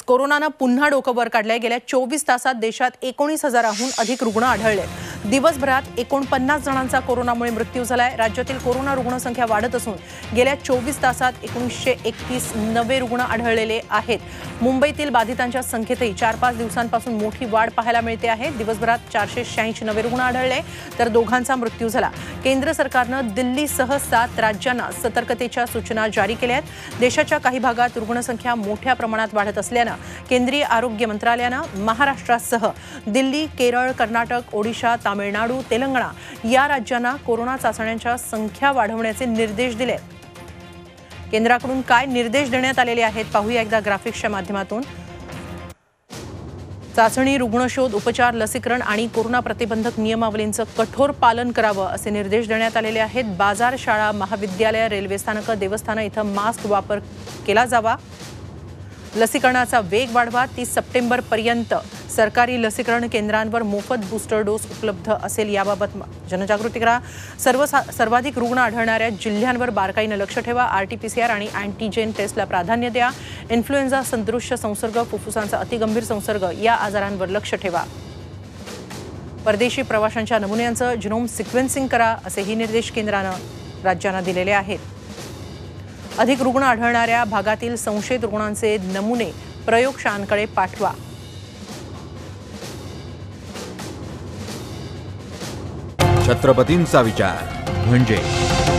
कोरोनानं पुन्हा डोकं वर काढलंय। गेल्या 24 तासात देशात 19,000हून अधिक रुग्ण आढळले। दिवसभरात 49 जणांचा कोरोनामुळे मृत्यू झालाय। राज्यातील कोरोना रुग्णसंख्या वाढत असून गेल्या 24 तासात 1931 नवे रुग्ण आढळलेले आहेत। मुंबईतील बाधितांच्या संख्येतही 4-5 दिवसांपासून मोठी वाढ पाहायला मिळते आहे। दिवसभरात 486 नवे रुग्ण आढळले तर दोघांचा मृत्यू झाला। केंद्र सरकारनं दिल्लीसह 7 राज्यांना सतर्कतेच्या सूचना जारी केल्या आहेत। देशाच्या काही भागात रुग्णसंख्या मोठ्या प्रमाणात वाढत असल्यानं केंद्रीय आरोग्य मंत्रालयानं महाराष्ट्रासह दिल्ली, केरळ, कर्नाटक, ओडिशा, तामिळनाडू, तेलंगणा या राज्यांना कोरोना चाचण्यांच्या संख्या वाढवण्याचे निर्देश दिले। केंद्राकडून काय निर्देश देण्यात आलेले आहेत पाहूया एकदा ग्राफिक्सच्या माध्यमातून। चाचणी, रुग्णशोध, उपचार, लसीकरण आणि कोरोना प्रतिबंधक नियमावलींचं कठोर पालन करावं असे निर्देश देण्यात आलेले आहेत। बाजार, शाळा, महाविद्यालय, रेल्वे स्थानकं, देवस्थानं इथं मास्क वापर केला जावा। लसीकरणाचा वेग वाढवा। 30 सप्टेंबरपर्यंत सरकारी लसीकरण केंद्रांवर मोफत बूस्टर डोस उपलब्ध असेल याबाबत जनजागृती करा। सर्वाधिक रुग्ण आढळणाऱ्या जिल्ह्यांवर बारकाईनं लक्ष ठेवा। RT-PCR आणि अँटीजेन टेस्टला प्राधान्य द्या। इन्फ्लुएन्झा सदृश्य संसर्ग, फुफ्फुसांचा अतिगंभीर संसर्ग या आजारांवर लक्ष ठेवा। परदेशी प्रवाशांच्या नमुन्यांचं जिनोम सिक्वेन्सिंग करा असेही निर्देश केंद्रानं राज्यांना दिलेले आहेत। अधिक रुग्ण आढळणाऱ्या भागातील संशयित रुग्णांचे नमुने प्रयोगशाळांकडे पाठवा। छत्रपतींचा विचार म्हणजे